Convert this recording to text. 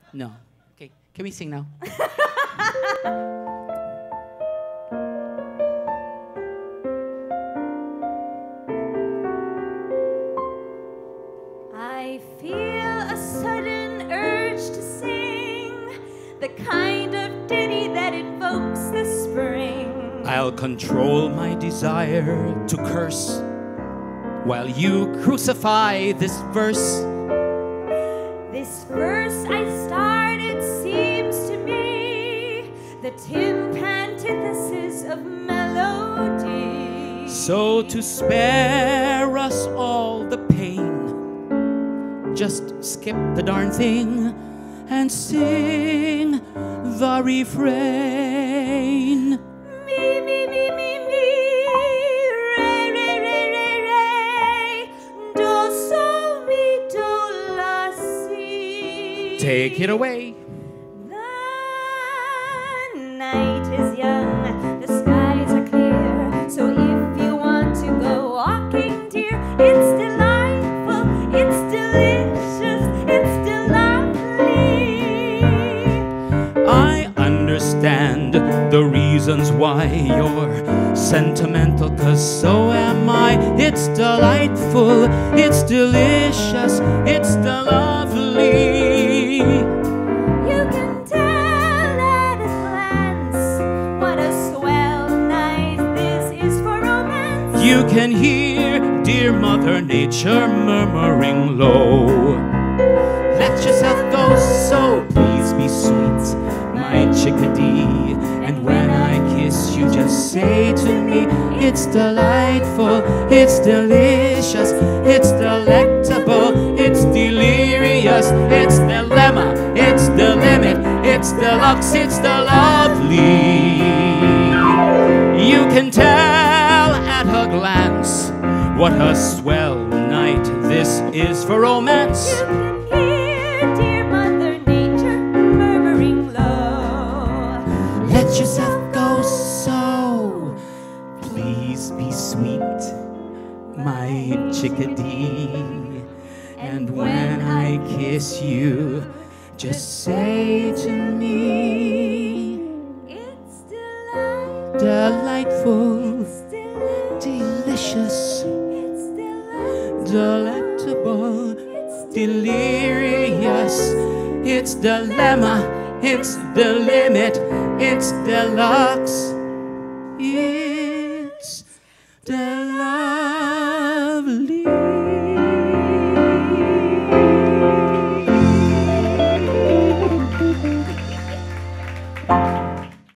No. Okay, can we sing now? I feel a sudden urge to sing the kind of ditty that invokes the spring. I'll control my desire to curse while you crucify this verse. This verse I started seems to me the tin antithesis of melody. So to spare us all the pain, just skip the darn thing and sing the refrain. Me, me, me, me, me, re, re, re, re, re, do, sol, mi, do, la, si. Take it away. The night is young, the skies are clear, so if you want to go walking, dear, it's delightful, it's delicious, it's delightfully. I understand the reasons why you're sentimental, 'cause so am I. It's delightful, it's delicious, it's the lovely. You can tell at a glance what a swell night this is for romance. You can hear dear Mother Nature murmuring low. Let yourself go, so please be sweet, my chickadee. And when I kiss you, just say to me, it's delightful, it's delicious, it's delectable, it's delirious, it's dilemma, it's the limit, it's deluxe, it's the lovely. You can tell at a glance what a swell night this is for romance. You can hear dear Mother Nature murmuring low. Let yourself go, so please be sweet, my chickadee. And when I kiss you, just say to me, It's delightful, it's delicious, it's delectable, delirious, it's dilemma, it's the limit, it's deluxe, it's the lovely.